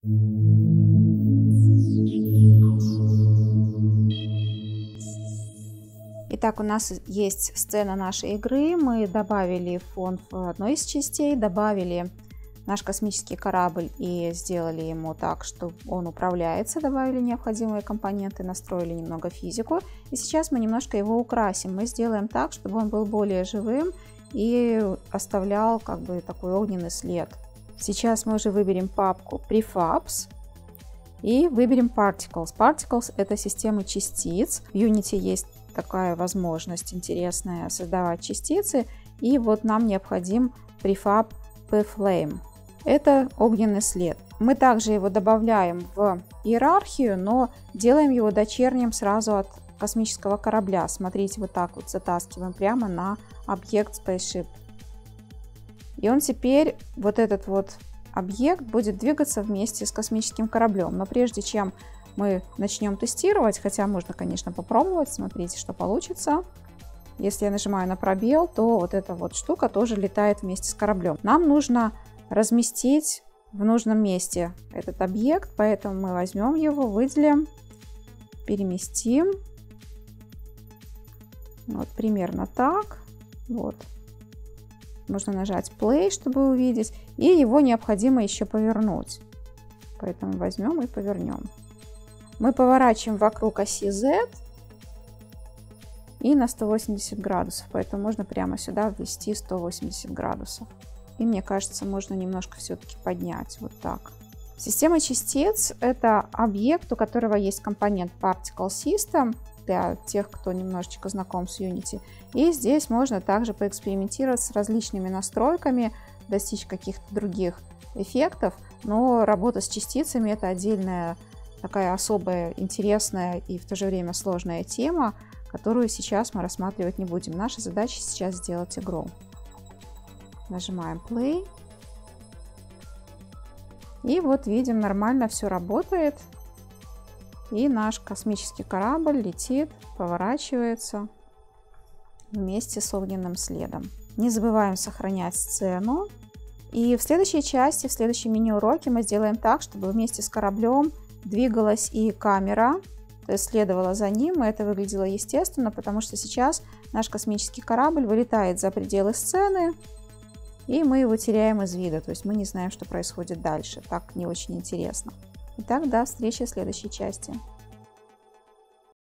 Итак, у нас есть сцена нашей игры. Мы добавили фон в одной из частей, добавили наш космический корабль и сделали ему так, что он управляется, добавили необходимые компоненты, настроили немного физику. И сейчас мы немножко его украсим. Мы сделаем так, чтобы он был более живым и оставлял как бы такой огненный след. Сейчас мы уже выберем папку Prefabs и выберем Particles. Particles — это системы частиц. В Unity есть такая возможность интересная создавать частицы. И вот нам необходим Prefab P-Flame. Это огненный след. Мы также его добавляем в иерархию, но делаем его дочерним сразу от космического корабля. Смотрите, вот так вот затаскиваем прямо на объект Spaceship. И он теперь, вот этот вот объект, будет двигаться вместе с космическим кораблем. Но прежде чем мы начнем тестировать, хотя можно, конечно, попробовать, смотрите, что получится. Если я нажимаю на пробел, то вот эта вот штука тоже летает вместе с кораблем. Нам нужно разместить в нужном месте этот объект, поэтому мы возьмем его, выделим, переместим. Вот примерно так. Вот. Можно нажать Play, чтобы увидеть, и его необходимо еще повернуть. Поэтому возьмем и повернем. Мы поворачиваем вокруг оси Z и на 180 градусов, поэтому можно прямо сюда ввести 180 градусов. И мне кажется, можно немножко все-таки поднять вот так. Система частиц — это объект, у которого есть компонент Particle System, для тех, кто немножечко знаком с Unity. И здесь можно также поэкспериментировать с различными настройками, достичь каких-то других эффектов. Но работа с частицами — это отдельная такая особая, интересная и в то же время сложная тема, которую сейчас мы рассматривать не будем. Наша задача сейчас сделать игру. Нажимаем Play. И вот видим, нормально все работает. И наш космический корабль летит, поворачивается вместе с огненным следом. Не забываем сохранять сцену. И в следующей части, в следующем мини-уроке мы сделаем так, чтобы вместе с кораблем двигалась и камера, то есть следовала за ним, и это выглядело естественно, потому что сейчас наш космический корабль вылетает за пределы сцены, и мы его теряем из вида, то есть мы не знаем, что происходит дальше. Так не очень интересно. Итак, до встречи в следующей части.